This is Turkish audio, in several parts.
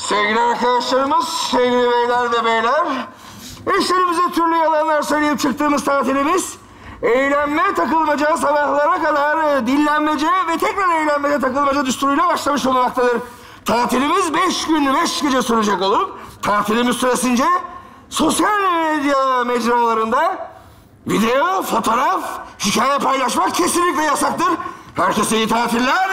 Sevgili arkadaşlarımız, sevgili beyler ve beyler, eşlerimize türlü yalanlar söyleyip çıktığımız tatilimiz, eğlenme, takılmaca, sabahlara kadar dinlenmece ve tekrar eğlenmece, takılmaca düsturuyla başlamış olmaktadır. Tatilimiz 5 gün, 5 gece sürecek olup, tatilimiz süresince sosyal medya mecralarında video, fotoğraf, hikaye paylaşmak kesinlikle yasaktır. Herkese iyi tatiller.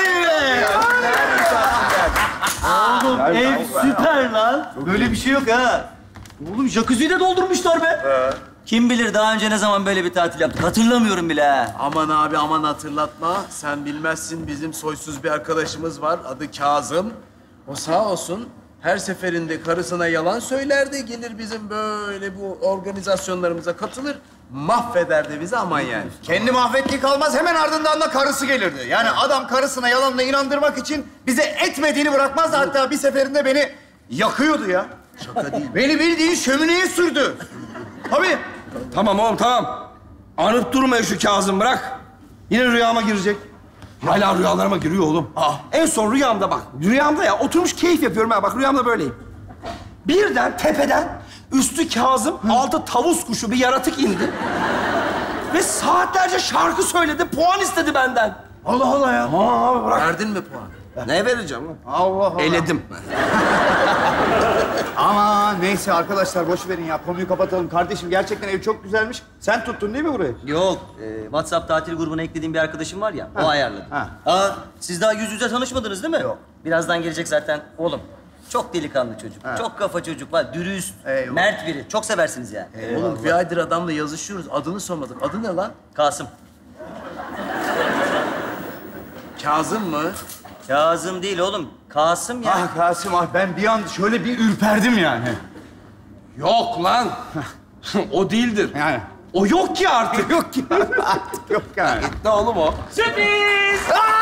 Oğlum ev süper lan. Böyle bir şey yok ha. Oğlum jacuzziyi de doldurmuşlar be. Kim bilir daha önce ne zaman böyle bir tatil yaptık hatırlamıyorum bile ha. Aman abi aman hatırlatma. Sen bilmezsin, bizim soysuz bir arkadaşımız var. Adı Kazım. O sağ olsun her seferinde karısına yalan söylerdi. Gelir bizim böyle bu organizasyonlarımıza katılır. Mahvederdi bizi aman yani. Kendi mahvettiği kalmaz, hemen ardından da karısı gelirdi. Yani adam karısına yalanla inandırmak için bize etmediğini bırakmazdı. Hatta bir seferinde beni yakıyordu ya. Şaka değil. Beni bildiğin şömineye sürdü. Tabii. Tamam oğlum, tamam. Anıp durma şu Kazım, bırak. Yine rüyama girecek. Hala rüyalarıma giriyor oğlum. En son rüyamda bak, rüyamda ya oturmuş keyif yapıyorum ha. Bak rüyamda böyleyim. Birden tepeden üstü Kazım, altı tavus kuşu bir yaratık indi. Ve saatlerce şarkı söyledi, puan istedi benden. Allah Allah ya. Abi bırak. Verdin mi puan? Ne vereceğim lan? Allah Allah. Eledim. Ama neyse arkadaşlar, boş verin ya. Konuyu kapatalım. Kardeşim gerçekten ev çok güzelmiş. Sen tuttun değil mi burayı? Yok, WhatsApp tatil grubuna eklediğim bir arkadaşım var ya, o ayarladı. Ha. Aa, siz daha yüz yüze tanışmadınız değil mi? Yok. Birazdan gelecek zaten oğlum. Çok delikanlı çocuk, çok kafa çocuk var, dürüst, Eyvallah. mert biri. Çok seversiniz yani. Oğlum bir aydır adamla yazışıyoruz. Adını sormadık. Adı ne lan? Kasım. Kazım mı? Kazım değil oğlum, Kasım ya. Ah Kasım, ah ben bir an şöyle bir ürperdim yani. Yok lan. O değildir. Yani. O yok ki artık. Yok ki. Artık yok yani. Ne oğlum o? Sürpriz!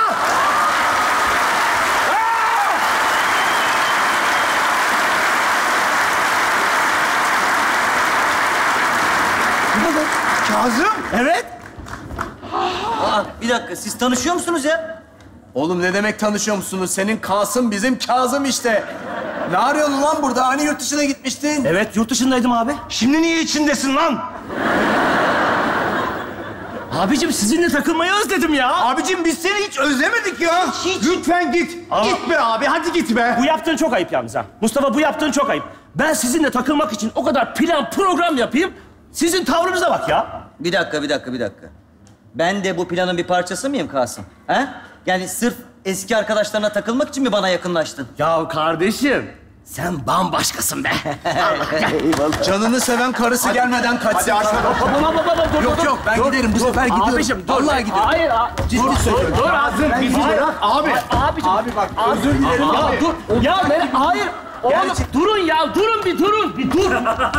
Kazım. Evet. Aa, bir dakika, siz tanışıyor musunuz ya? Oğlum ne demek tanışıyor musunuz? Senin Kasım bizim Kazım işte. Ne arıyorsun lan burada? Hani yurt dışına gitmiştin? Evet yurt dışındaydım abi. Şimdi niye içindesin lan? Abicim sizinle takılmayı özledim ya. Abicim biz seni hiç özlemedik ya. Lütfen git. Ama- Git be abi, hadi git be. Bu yaptığın çok ayıp yalnız ha. Mustafa bu yaptığın çok ayıp. Ben sizinle takılmak için o kadar plan program yapayım. Sizin tavrınıza bak ya. Bir dakika. Ben de bu planın bir parçası mıyım Kasım? Ha? Yani sırf eski arkadaşlarına takılmak için mi bana yakınlaştın? Ya kardeşim sen bambaşkasın be. Canını seven karısı gelmeden kaçsın. Hadi aşağı. Yok ben giderim. Bu sefer gidiyorum. Abicim dur. Vallahi gidiyorum. Hayır. Ciddi söylüyorum. Dur Azim. bizi bırak abi. Abicim. Abi bak, özür dilerim Ya abi. dur. Ya hayır. Oğlum durun ya. Durun bir durun. Bir dur.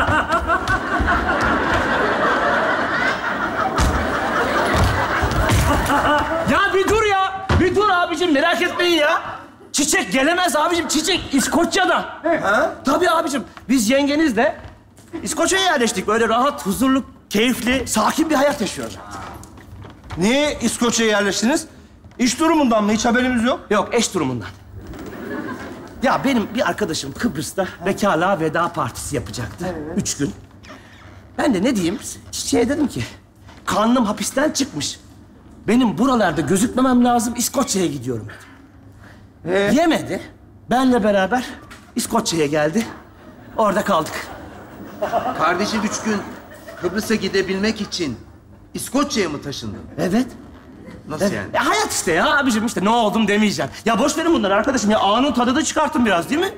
Ya bir dur ya. Bir dur abicim, merak etmeyin ya. Çiçek gelemez abicim. Çiçek İskoçya'da. Ha? Tabii abicim. Biz yengenizle İskoçya'ya yerleştik. Böyle rahat, huzurlu, keyifli, sakin bir hayat yaşıyoruz. Niye İskoçya'ya yerleştiniz? İş durumundan mı? Hiç haberimiz yok. Yok, eş durumundan. Ya benim bir arkadaşım Kıbrıs'ta bekarlığa veda partisi yapacaktı. 3 gün. Ben de ne diyeyim? Çiçeğe dedim ki, karnım hapisten çıkmış. Benim buralarda gözükmemem lazım, İskoçya'ya gidiyorum dedim. Yemedi. Benle beraber İskoçya'ya geldi. Orada kaldık. Kardeşin 3 gün Kıbrıs'a gidebilmek için İskoçya'ya mı taşındın? Evet. Nasıl Evet. yani? Hayat işte ya abicim, işte ne oldum demeyeceğim. Ya boş verin bunları arkadaşım ya, anın tadını çıkartın biraz değil mi?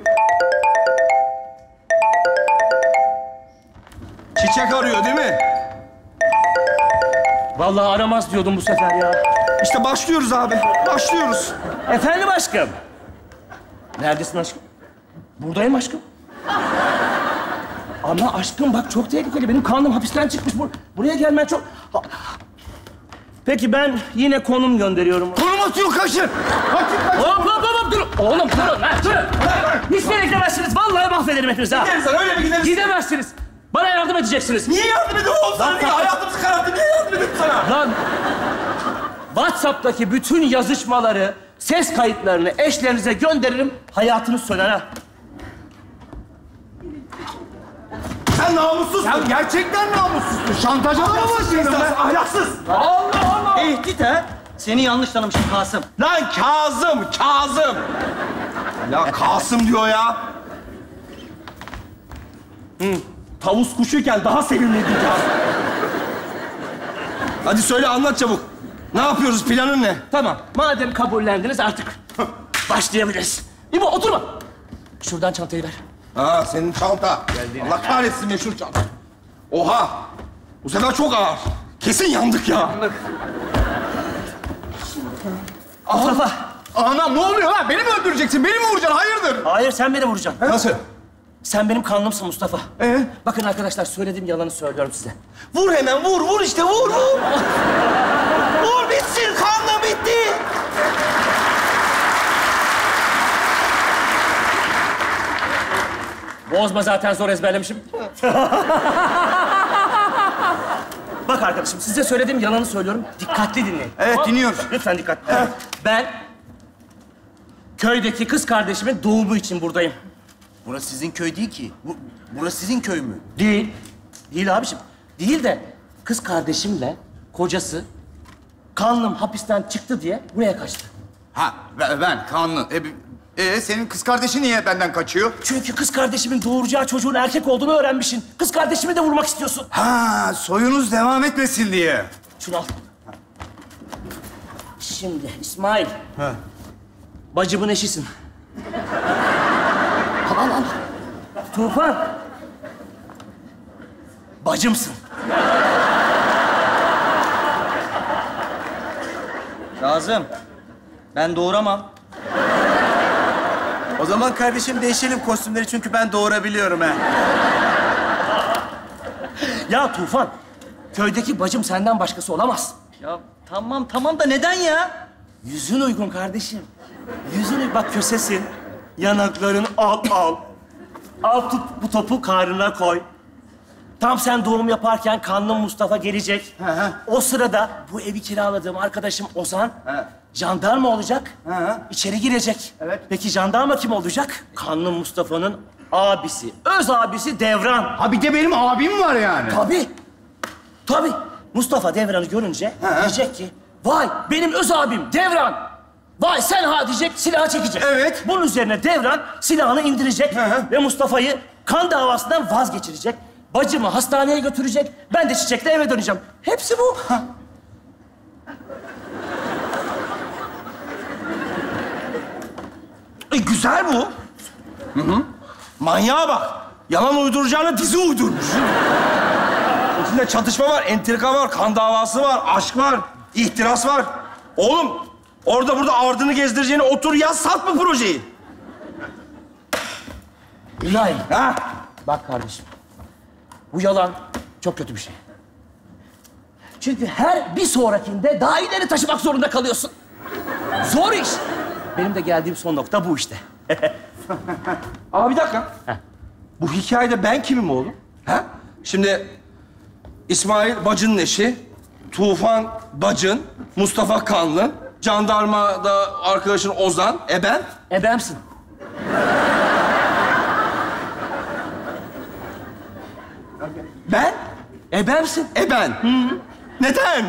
Çiçek arıyor değil mi? Vallahi aramaz diyordum bu sefer ya. İşte başlıyoruz abi. Başlıyoruz. Efendim aşkım. Neredesin aşkım? Buradayım aşkım. Ama aşkım bak çok tehlikeli. Benim karnım hapisten çıkmış. Buraya gelmen çok... Peki ben yine konum gönderiyorum. Konum atıyor, kaçın. Hop dur. Oğlum durun lan durun. Hiçbir yere gidemezsiniz. Vallahi mahvederim hepinizi ha. Gideriz lan, öyle mi gideriz? Gidemezsiniz. Bana yardım edeceksiniz. Niye yardım ediyorsun oğlum sana? Niye hayatımızı kararttın? Niye yardım ediyorsun sana? Lan WhatsApp'taki bütün yazışmaları, ses kayıtlarını eşlerinize gönderirim. Hayatınız söner ha. Sen namussuzsun. Ya gerçekten namussuzsun. Şantaja mı başladın be? Ahlaksız. Allah Allah. Tehdit ha? Seni yanlış tanımışım Kasım. Lan Kazım. Ya Kasım diyor ya. Tavus kuşuyken daha sevimliydin Kazım. Hadi söyle, anlat çabuk. Ne yapıyoruz, planın ne? Tamam, madem kabullendiniz artık başlayabiliriz. İbo oturma. Şuradan çantayı ver. Ha, senin çanta. Allah kahretsin meşhur çanta. Oha! Bu sefer çok ağır. Kesin yandık ya. Mustafa. Anam ne oluyor lan? Beni mi öldüreceksin? Beni mi vuracaksın? Hayırdır? Hayır, sen beni vuracaksın. Nasıl? Sen benim kanlımsın Mustafa. Bakın arkadaşlar, söylediğim yalanı söylüyorum size. Vur hemen, vur işte, vur. Vur bitsin, kanla bitti. Bozma, zaten zor ezberlemişim. Bak arkadaşım, size söylediğim yalanı söylüyorum. Dikkatli dinleyin. Evet, Tamam? dinliyoruz. Lütfen dikkatli. Ben köydeki kız kardeşimin doğumu için buradayım. Burası sizin köy değil ki. Burası sizin köy mü? Değil. Değil abiciğim. Değil de kız kardeşimle kocası kanlım hapisten çıktı diye buraya kaçtı. Ha, ben kanlı. Senin kız kardeşin niye benden kaçıyor? Çünkü kız kardeşimin doğuracağı çocuğun erkek olduğunu öğrenmişsin. Kız kardeşimi de vurmak istiyorsun. Ha, soyunuz devam etmesin diye. Şunu al. Şimdi İsmail. Bacımın eşisin. Al. Tufan. Bacımsın. Kazım, ben doğuramam. O zaman kardeşim değişelim kostümleri çünkü ben doğurabiliyorum ha. Ya Tufan, köydeki bacım senden başkası olamaz. Ya tamam da neden ya? Yüzün uygun kardeşim. Bak kösesin. Yanakların al. Al tut bu topu karnına koy. Tam sen doğum yaparken kanlı Mustafa gelecek. O sırada bu evi kiraladığım arkadaşım Ozan jandarma olacak. İçeri girecek. Evet. Peki jandarma kim olacak? Kanlı Mustafa'nın abisi, öz abisi Devran. Ha bir de benim abim var yani. Tabii. Mustafa Devran'ı görünce diyecek ki, vay benim öz abim Devran. Vay sen ha diyecek, silahı çekecek. Evet. Bunun üzerine Devran silahını indirecek ve Mustafa'yı kan davasından vazgeçirecek. Bacımı hastaneye götürecek, ben de Çiçek'le eve döneceğim. Hepsi bu. Güzel bu. Manyağa bak. Yalan uyduracağına dizi uydurmuş. İçinde çatışma var, entrika var, kan davası var, aşk var, ihtiras var. Oğlum, orada burada ardını gezdireceğine otur yaz, sat bu projeyi. İbrahim, Ha? bak kardeşim. Bu yalan çok kötü bir şey. Çünkü her bir sonrakinde daha ileri taşımak zorunda kalıyorsun. Zor iş. Benim de geldiğim son nokta bu işte. Ama bir dakika. Bu hikayede ben kimim oğlum? Ha? Şimdi İsmail bacının eşi, Tufan bacın, Mustafa Kanlı, jandarmada arkadaşın Ozan, ben. Ebemsin. Ben? Ebemsin. Ben. Neden?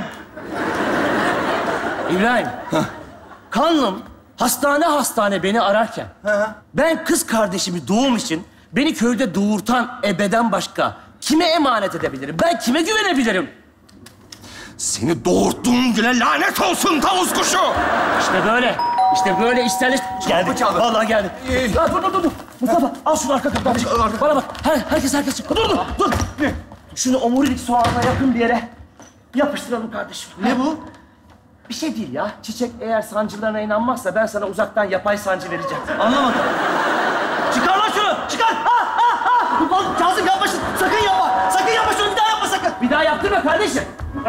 İbrahim. Kanlım hastane beni ararken ben kız kardeşimi doğum için beni köyde doğurtan ebeden başka kime emanet edebilirim? Ben kime güvenebilirim? Seni doğurttuğun güne lanet olsun tavus kuşu! İşte böyle. İşte böyle işlerle... Geldi. Vallahi geldi. Ya dur. Mustafa al şunu arka kapıdan. Bana bak. Herkes çık. Dur. Şunu omurilik soğanına yakın bir yere yapıştıralım kardeşim. Ne bu? Bir şey değil ya. Çiçek eğer sancılarına inanmazsa ben sana uzaktan yapay sancı vereceğim. Anlamadım. Çıkar lan şunu! Çıkar! Oğlum Kazım yapma şunu. Sakın yapma. Sakın yapma şunu. Bir daha yapma sakın. Bir daha yaptırma kardeşim.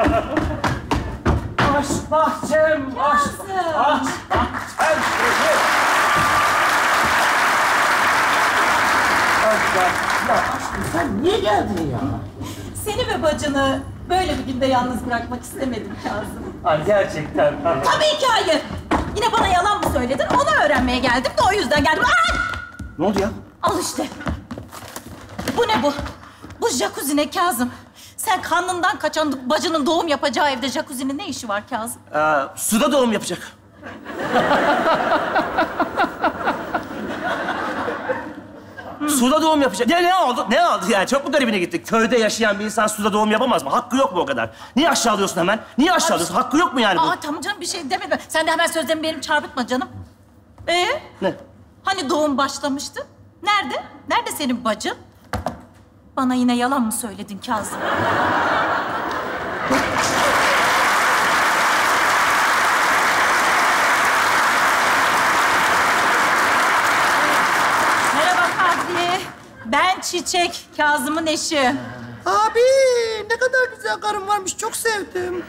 Aşk bahçem, aşk bahçem. Ya aşkım sen niye geldin ya? Seni ve bacını böyle bir günde yalnız bırakmak istemedim Kazım. Ay gerçekten. Tabii ki hayır. Yine bana yalan mı söyledin? Onu öğrenmeye geldim de o yüzden geldim. Ay! Ne oldu ya? Al işte. Bu ne bu? Bu jacuzzi ne Kazım? Sen karnından kaçan bacının doğum yapacağı evde jacuzzi'nin ne işi var Kazım? Suda doğum yapacak. Suda doğum yapacak. Ya ne oldu? Ne oldu yani? Çok mu garibine gitti? Köyde yaşayan bir insan suda doğum yapamaz mı? Hakkı yok mu o kadar? Niye aşağılıyorsun hemen? Niye aşağılıyorsun? Hakkı yok mu yani bu? Aa tamam canım bir şey demedim. Sen de hemen sözlerimi benim çarpıtma canım. Ne? Hani doğum başlamıştı? Nerede? Nerede senin bacın? Bana yine yalan mı söyledin Kazım? Merhaba Kadriye. Ben Çiçek, Kazım'ın eşi. Abi ne kadar güzel karın varmış. Çok sevdim.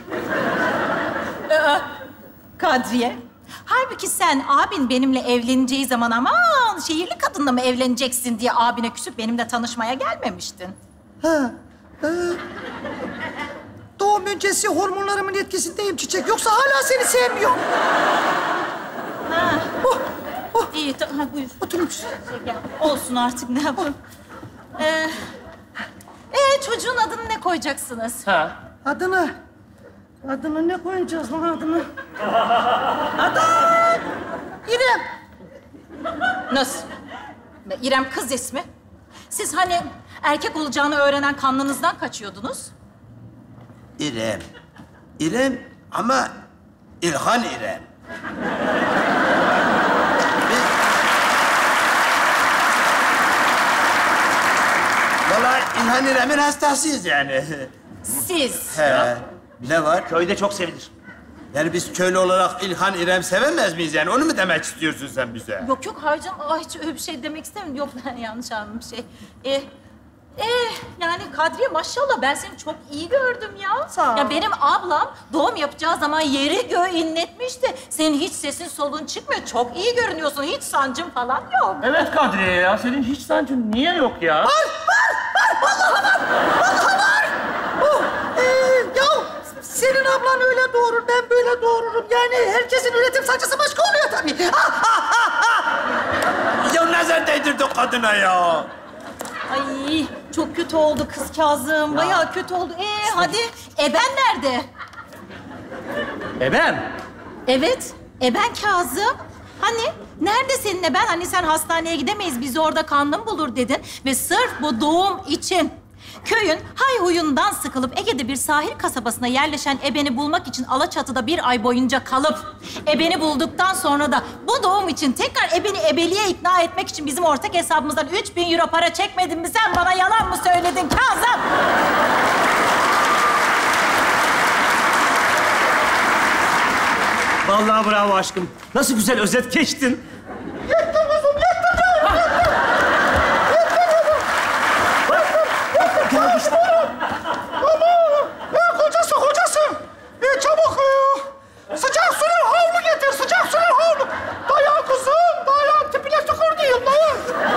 Kadriye. Halbuki sen abin benimle evleneceği zaman aman şehirli kadınla mı evleneceksin diye abine küsüp benimle tanışmaya gelmemiştin. Doğum öncesi hormonlarımın etkisindeyim Çiçek. Yoksa hala seni sevmiyorum. İyi, ha, buyur. Oturun. Gel. Olsun artık ne yapalım. Çocuğun adını ne koyacaksınız? Adını ne koyacağız lan adını? İrem. Nasıl? İrem kız ismi. Siz hani erkek olacağını öğrenen kanlınızdan kaçıyordunuz. İrem. İrem ama İlhan İrem. Vallahi İlhan İrem'in hastasıyız yani. Siz. He. Ne var? Köyde çok sevilir. Yani biz köylü olarak İlhan İrem sevemez miyiz yani? Onu mu demek istiyorsun sen bize? Yok yok hayır canım. Hiç öyle bir şey demek istemiyorum. Yok ben yanlış anladım bir şey. Yani Kadriye maşallah ben seni çok iyi gördüm ya. Sağ ol. Ya benim ablam doğum yapacağı zaman yeri göğü inletmişti. Senin hiç sesin soluğun çıkmıyor. Çok iyi görünüyorsun. Hiç sancın falan yok. Evet Kadriye ya. Senin hiç sancın niye yok ya? Ya senin ablan öyle doğurur, ben böyle doğururum. Yani herkesin üretim sancısı başka oluyor tabii. Ya nazar değdirdik kadına ya. Ay çok kötü oldu kız Kazım. Bayağı kötü oldu. Hadi eben nerede? Ben. Evet, eben Kazım. Hani nerede senin eben? Hani sen hastaneye gidemeyiz, bizi orada karnın bulur dedin. Ve sırf bu doğum için köyün hayhuyundan sıkılıp Ege'de bir sahil kasabasına yerleşen ebeni bulmak için Alaçatı'da bir ay boyunca kalıp ebeni bulduktan sonra da bu doğum için tekrar ebeni ebeliğe ikna etmek için bizim ortak hesabımızdan 3000 euro para çekmedin mi? Sen bana yalan mı söyledin Kazım? Vallahi bravo aşkım. Nasıl güzel özet geçtin. Kocası. Çabuk sıcak suyla havlu getir, sıcak suyla havlu. Dayan kızım, dayan. Tipine tükürdüğüm, dayan.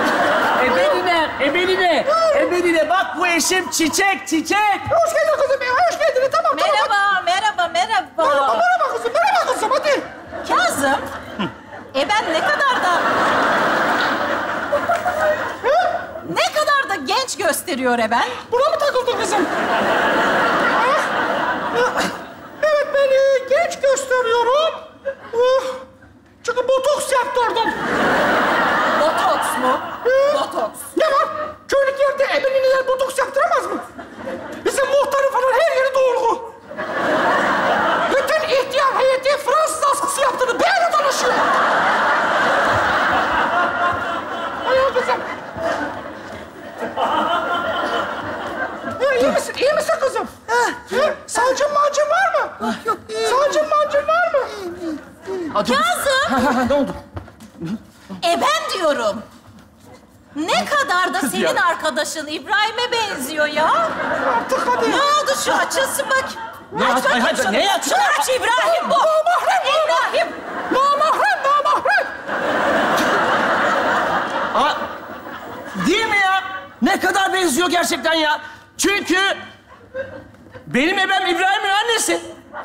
Ebeline bak bu eşim Çiçek. Hoş geldin kızım, hoş geldin. Tamam. Merhaba. Merhaba kızım, hadi. Kazım, ben ne kadar da genç gösteriyor ben. Buna mı takıldın kızım? Evet, beni genç gösteriyorum. Çünkü botoks yaptırdım. Botoks mu? Botoks. Ne var? Köylük yerde ebeniler botoks yaptıramaz mı? Bizim muhtarın falan her yeri dolgu. Bütün ihtiyar heyeti Fransız askısı yaptırdı. Böyle dolaşıyor. Hayır kızım. İyi misin kızım? Sancın mancın var mı? Yok, iyi. Sancın mancın var mı? Kazım, Ne oldu? ben diyorum. Ne kadar da senin arkadaşın İbrahim'e benziyor ya. Artık hadi. Ne oldu şu açılsın bak. Ne Aç aç- bakayım hayır, şunu. ne aç- Şunu aç İbrahim bu. İbrahim. Namahrem. Değil mi ya? Ne kadar benziyor gerçekten ya. Çünkü benim ebem İbrahim'in annesi.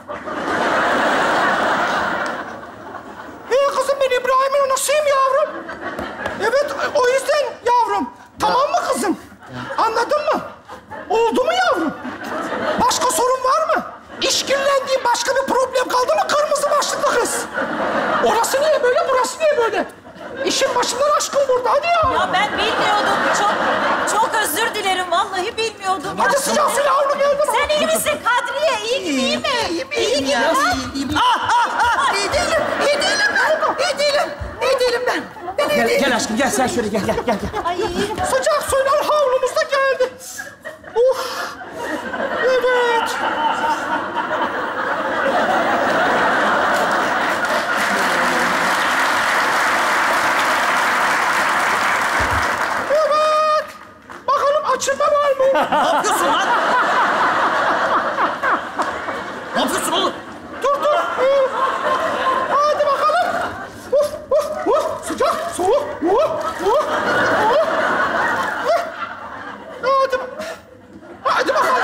Kızım ben İbrahim'in anasıyım yavrum. Evet, o yüzden yavrum. Tamam mı kızım? Anladın mı? ya. Ya ben bilmiyordum. Çok özür dilerim. Vallahi bilmiyordum. Hadi sıcak suyla havlu geldi. Sen iyi misin Kadriye? İyi mi? İyi gibi. İyi değilim ben. Gel aşkım, gel sen şöyle gel. Ay. Sıcak suyla havlumuz da geldi. Evet. Evet. Bakalım açılma var mı? Ne yapıyorsun lan? Ne yapıyorsun oğlum? Dur. Hadi bakalım. Sıcak, soğuk. Hadi bakalım.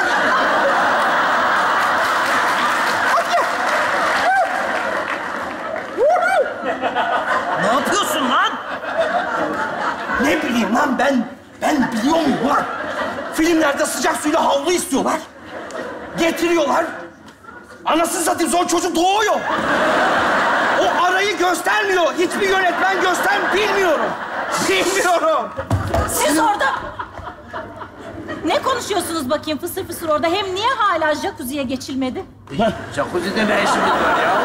Ne yapıyorsun lan? Ne bileyim lan ben biliyor muyum lan? Filmlerde sıcak suyla havlu istiyorlar. Getiriyorlar. Anasını satayım sonra çocuk doğuyor. O arayı göstermiyor. Hiçbir yönetmen bilmiyorum. Siz orada... Ne konuşuyorsunuz bakayım fısır fısır orada? Hem niye hala jacuzziye geçilmedi? Jacuzzi'de ne işimiz var ya?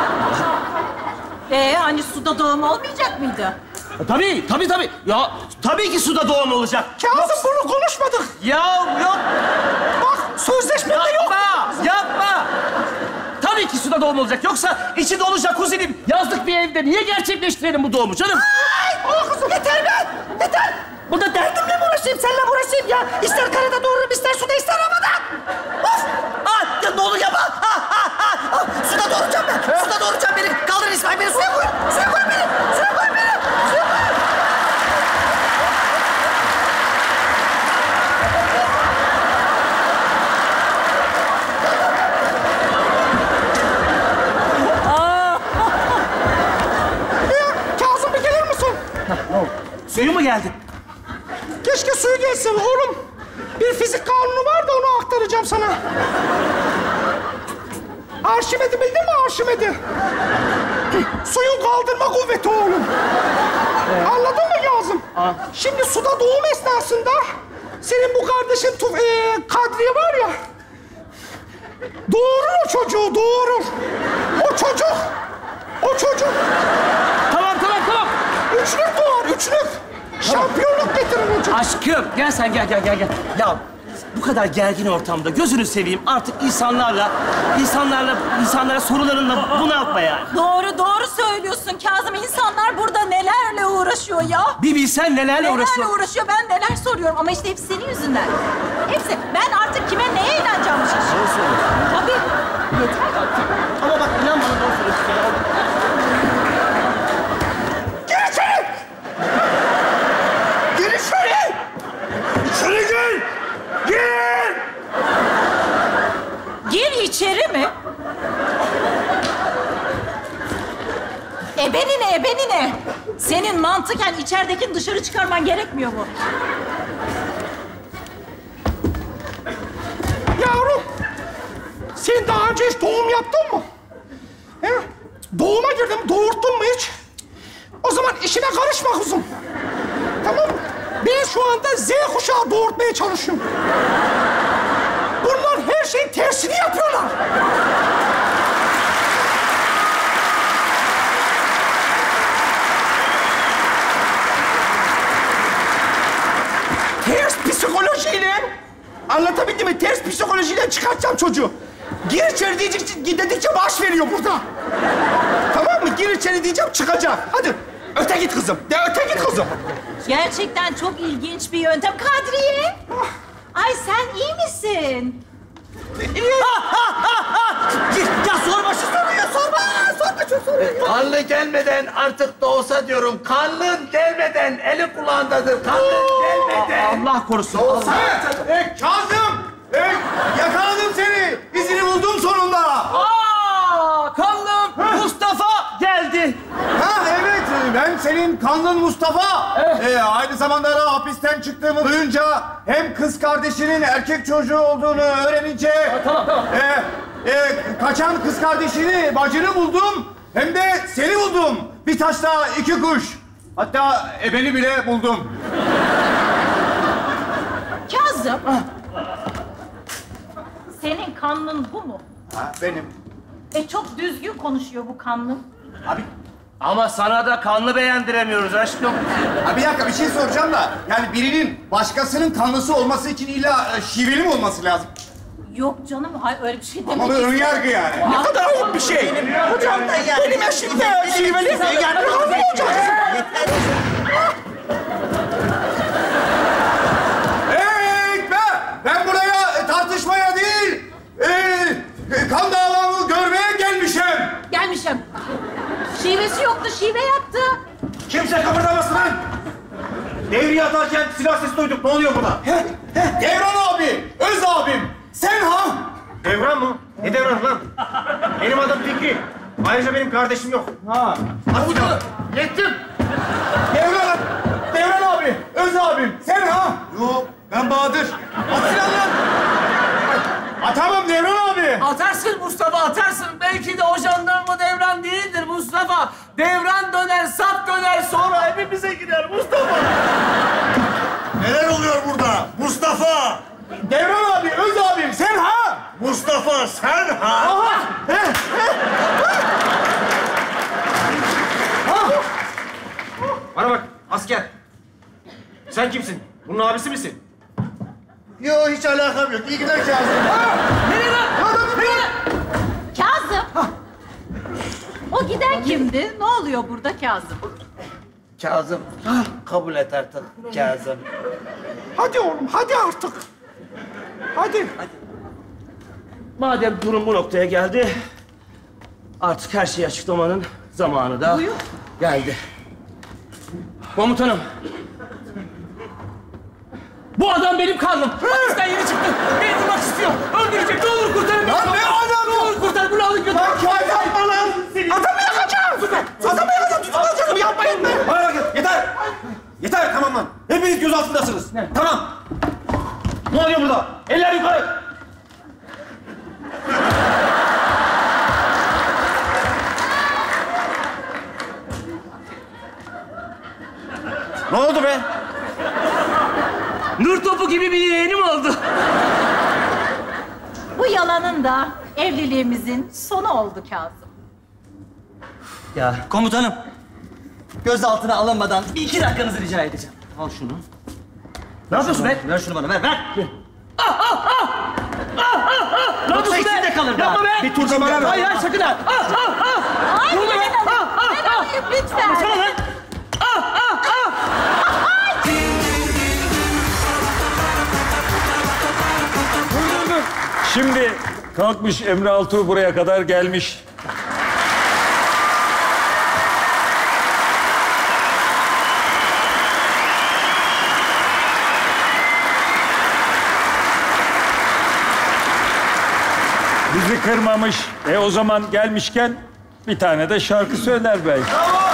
Hani suda doğum olmayacak mıydı? Tabii. Ya tabii ki suda doğum olacak. Kazım bunu konuşmadık. Ya yok. Bak sözleşmede yok. Yapma. Tabii ki suda doğum olacak. Yoksa içi dolu jacuzzi'nin yazlık bir evde niye gerçekleştirelim bu doğumu canım? Ay kızım yeter be. Yeter. Burada derdimle mi uğraşayım, seninle mi uğraşayım ya? İster karada doğururum, ister suda, ister havada. Of! Ya ne olur yapma. Suda doğuracağım ben. Suda doğuracağım beni. Kaldırın İsmail beni. Suya koyun. Suya koyun beni. Suya koyun beni. Suya koyun. Kazım bir gelir misin? Suyu mu geldi? Keşke suyu gelsin oğlum. Bir fizik kanunu var da onu aktaracağım sana. Arşimed'i bildin mi Arşimed'i? Suyun kaldırma kuvveti oğlum. Anladın mı Kazım? Şimdi suda doğum esnasında senin bu kardeşin Kadriye var ya... Doğurur o çocuğu, doğurur. O çocuk. Tamam. Üçlük doğar, üçlük. Şampiyonluk getirir o çocuk. Aşkım gel sen gel. Ya bu kadar gergin ortamda gözünü seveyim artık insanlara sorularınla bunaltma yani. Doğru söylüyorsun Kazım. İnsanlar burada nelerle uğraşıyor ya. Bir bilsen nelerle uğraşıyor. Ben neler soruyorum ama işte hepsi senin yüzünden. Hepsi. Ben artık kime neye inanacağımı şaşırıyorum. Tabii. Yeter. Ama bak inan bana doğru söylüyorsun ya. Gir içeri! Gir içeri! İçeri gir! Gir! Gir içeri mi? Ebenine. Senin mantıken içeridekini dışarı çıkarman gerekmiyor mu? Yavrum, sen daha önce hiç doğum yaptın mı? He? Doğuma girdim, doğurttun mu hiç? O zaman işime karışma kızım. Tamam mı? Ben şu anda Z kuşağı doğurtmaya çalışıyorum. Bunlar her şeyin tersini yapıyorlar. Ters psikolojiyle, anlatabildim mi? Ters psikolojiyle çıkartacağım çocuğu. Gir içeri dedikçe baş veriyor burada. Tamam mı? Gir içeri diyeceğim, çıkacak. Hadi. Öte git kızım. Öte git kızım. Gerçekten çok ilginç bir yöntem. Kadriye! Ay sen iyi misin? Ya sorma şu soruyu sorma. Kanlı gelmeden artık doğsa diyorum. Kanlın gelmeden eli kulağındadır. Kanlın gelmeden. Allah korusun. Kazım! Yakaladım seni! İzini buldum sonunda! Kanlım Mustafa geldi. Ha evet, ben senin kanlın Mustafa. Aynı zamanda da hapisten çıktığımı duyunca hem kız kardeşinin erkek çocuğu olduğunu öğrenince... Tamam. Kaçan kız kardeşini, bacını buldum. Hem de seni buldum. Bir taşla iki kuş. Hatta ebeni bile buldum. Kazım. Senin kanlın bu mu? Ha, benim. Çok düzgün konuşuyor bu kanlın. Abi, Ama sana da kanlı beğendiremiyoruz aşkım. ha bir dakika bir şey soracağım da. Yani birinin başkasının kanlısı olması için illa şiveli mi olması lazım? Yok canım, hayır öyle bir şey demek Ama bu ön yargı yani. Ne kadar ayıp bir şey. Hocam da yani. Benim eşim de şiveli. Yani kanlı olacak. Hey ben buraya tartışmaya değil, kan davamı görmeye gelmişim. Gelmişim. Şivesi yoktu, şive yaptı. Kimse kıpırdamasın lan. Devriye atarken silah sesi duyduk. Ne oluyor burada? Devran abi, Öz abim. Sen ha? Devran mı? Ne devran lan? Benim adım Fikri. Ayrıca benim kardeşim yok. Ha. Aslında yettim. Devran abi, Öz abim. Sen ha? Yok, ben Bahadır. At silahını. Atamam Devran abi. Atarsın Mustafa, atarsın. Belki de o jandarma Devran değildir Mustafa. Devran döner, sap döner, sonra hepimize girer Mustafa. Neler oluyor burada? Mustafa! Devran abi, Öz abim, sen ha? Mustafa, sen ha? Aha! Bana bak asker. Sen kimsin? Bunun abisi misin? Yo, hiç alakam yok. İyi gider Kazım. Nereye lan? Kazım. O giden kimdi? Ne oluyor burada Kazım? Kazım, kabul et artık Kazım. Hadi oğlum, hadi artık. Hadi. Madem durum bu noktaya geldi, artık her şeyi açıklamanın zamanı da geldi. Komutanım. Bu adam benim karnım. Hapisten yeni çıktı. Beni vurmak istiyor. Öldürecek. Ne olur kurtarın beni. Lan ne alaka? Ne olur kurtar. Bunu alın götürün. Lan Kazım lan! Adamı yakacağım. Adamı yakacağım. Tutun canım, yapmayın be. Bana bakın yeter. Yeter tamam lan. Hepiniz göz altındasınız. Tamam. Ne oluyor burada? Eller yukarı. Ne oldu be? Nur topu gibi bir yeğenim oldu. Bu yalanın da evliliğimizin sonu oldu Kazım. Ya komutanım, gözaltına alınmadan bir 2 dakikanızı rica edeceğim. Al şunu. Ne yapıyorsun be? Ver şunu bana, ver. Ne Yoksa içinde kalır daha. Yapma be. Bir tur da bana ver. Hayır, hayır, sakın ha. Ay ben alayım, ben alayım lütfen. Sana lan. Şimdi kalkmış Emre Altuğ buraya kadar gelmiş. Bizi kırmamış. O zaman gelmişken bir tane de şarkı söyler belki.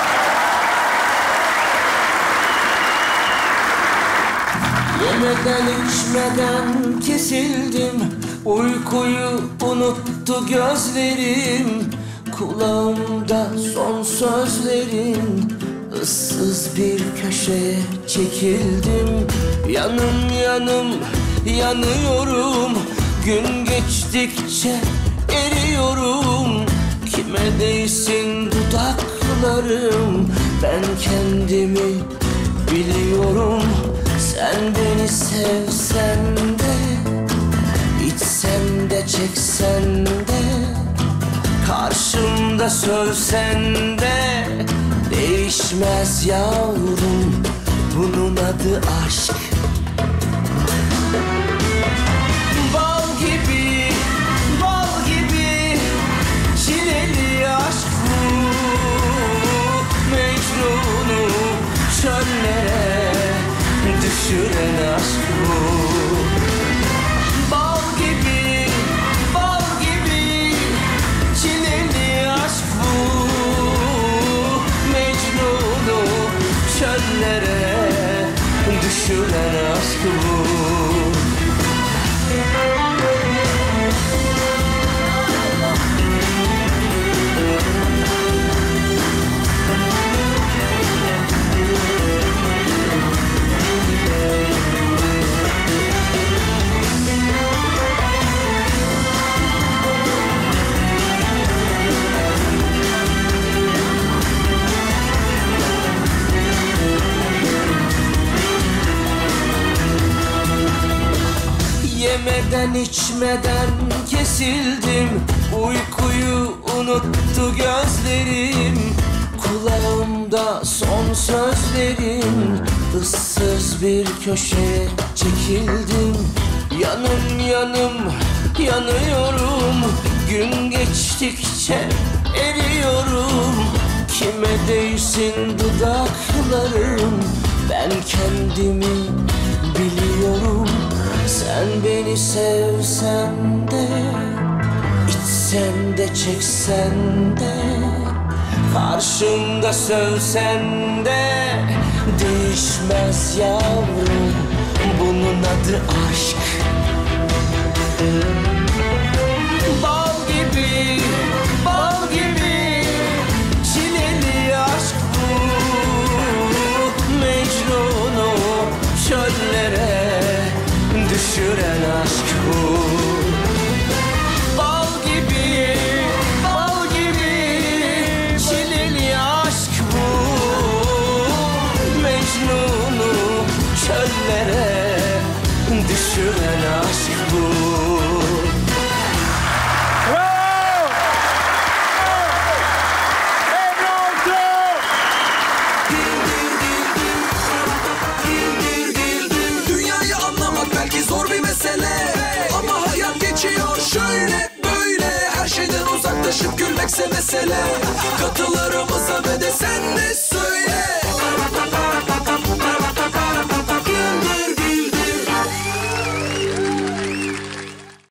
Yemeden içmeden kesildim, uykuyu unuttu gözlerim. Kulağımda son sözlerin, ıssız bir köşeye çekildim. Yanım yanım yanıyorum, gün geçtikçe eriyorum. Kime değsin dudaklarım, ben kendimi biliyorum. Sen beni sevsen de, içsen de çeksen de, karşımda sövsen de değişmez yavrum, bunun adı aşk. Bal gibi, bal gibi çileli aşk bu, Mecnun'u çöllere düşüren aşk bu. Bal gibi, bal gibi çileli aşk bu, Mecnun'u çöllere düşüren aşk bu. Yemeden içmeden kesildim, uykuyu unuttu gözlerim. Kulağımda son sözlerin, ıssız bir köşeye çekildim. Yanım yanım yanıyorum, gün geçtikçe eriyorum. Kime değsin dudaklarım, ben kendimi biliyorum. Sen beni sevsen de, içsen de çeksen de, karşımda sövsen de değişmez yavrum, bunun adı aşk. Bal gibi, bal gibi çileli aşk bu. Mecnun'u çöllere düşüren aşk bu. Bal gibi, bal gibi çileli aşk bu. Mecnun'u çöllere düşüren aşk bu. Dünyayı anlamak belki zor bir mesele, ama hayat geçiyor şöyle böyle. Her şeyden uzaklaşıp gülmekse mesele. Katılırım